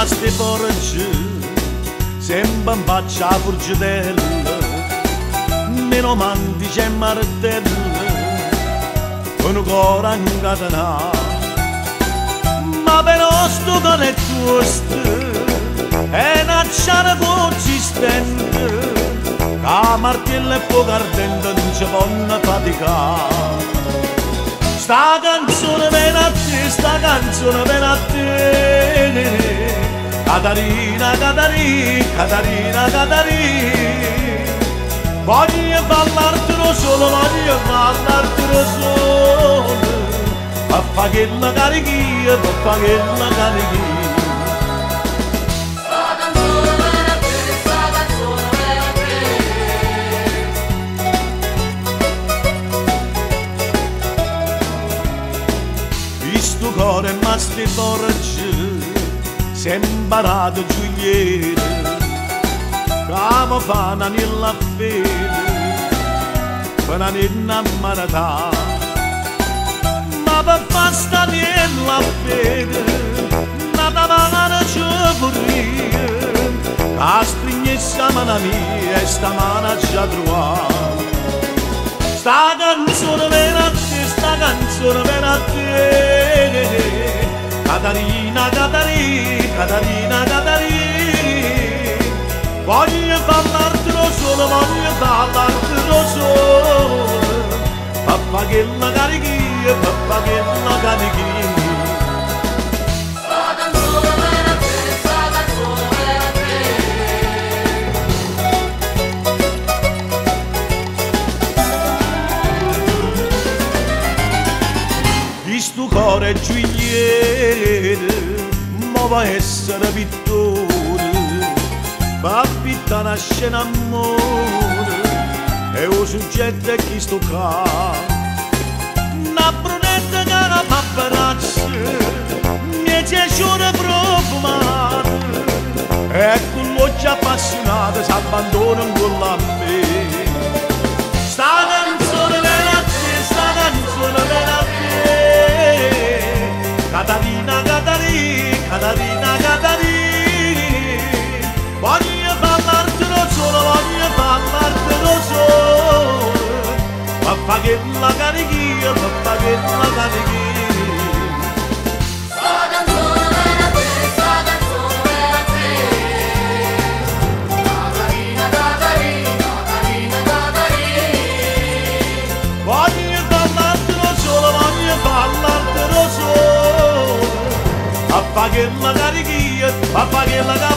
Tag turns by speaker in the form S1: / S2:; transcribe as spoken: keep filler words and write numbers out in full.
S1: rimasti forgi, sempre in faccia a furgitella, meno mantici e martelli, un cuore incatenato. Ma però sto non è questo, è una ciara consistente, che martello e fuoco ardente non ci possono faticare. Sta canzone viene a te, sta canzone viene a te, Catarina, Catarina, Catarina, Catarina. Voglio parlartelo solo, voglio parlartelo solo, per fare che la carichia, per fare che la carichia. Questo cuore ma sti forgi, si è imparato Giulietta, che mi fa nella fede, per non innamorata. Ma per fare sta nella fede, nata mano ci vorrei, che stringesse la mano mia e sta mano ci ha trovato. Sta canzone viene a te, sta canzone viene a te, Catarina, Catarina, Catarina, Catarina. Voglio parlartelo solo, voglio parlartelo solo, papà che la carichia, papà che la carichia. Questo cuore Giulietta, ma va essere pittore, va pitta una scena amore, e il soggetto è chi sto qua. Una brunetta che la paparazza, mi piace profumata, e con l'occhio appassionato si abbandona con la me. Sta canzone viene a te, sta canzone viene a te, Catarina, Catarina, Catarina, Catarina. Voglio parlartelo solo, voglio parlartelo solo, papà che la carichia, papà che la carichia.
S2: Sta canzone viene a te, sta canzone viene a te, Catarina, Catarina, Catarina, Catarina.
S1: Voglio parlartelo solo, voglio parlartelo solo, papà che la carichia, papà che la carichia.